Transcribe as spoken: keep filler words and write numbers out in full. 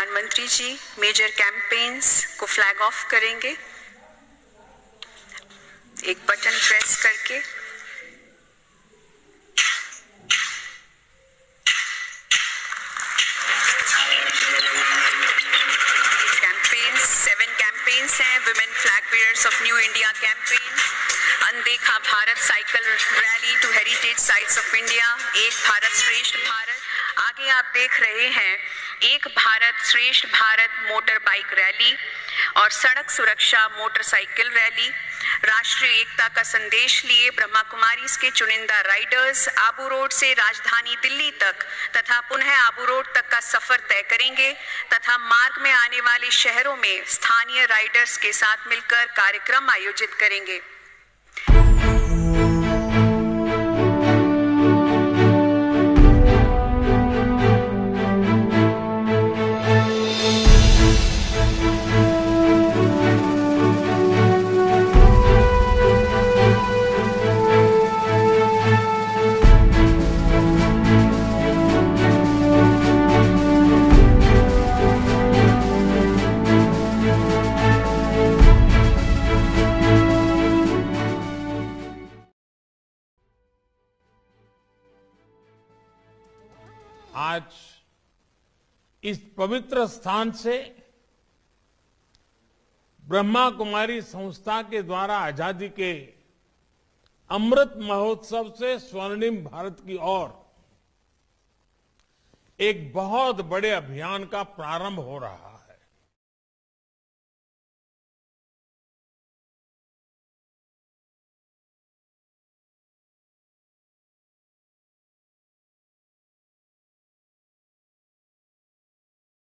प्रधानमंत्री ji major campaigns को flag off करेंगे एक बटन प्रेस करके। कैंपेन्स सेवन कैंपेन्स हैं, women flag bearers of new India campaign, अनदेखा Bharat cycle rally to heritage sites of India, एक भारत श्रेष्ठ भारत। आगे आप देख रहे हैं एक भारत श्रेष्ठ भारत मोटर बाइक रैली और सड़क सुरक्षा मोटरसाइकिल रैली। राष्ट्रीय एकता का संदेश लिए ब्रह्मा कुमारी के चुनिंदा राइडर्स आबू रोड से राजधानी दिल्ली तक तथा पुनः आबू रोड तक का सफर तय करेंगे तथा मार्ग में आने वाले शहरों में स्थानीय राइडर्स के साथ मिलकर कार्यक्रम आयोजित करेंगे। आज इस पवित्र स्थान से ब्रह्मा कुमारी संस्था के द्वारा आजादी के अमृत महोत्सव से स्वर्णिम भारत की ओर एक बहुत बड़े अभियान का प्रारंभ हो रहा है।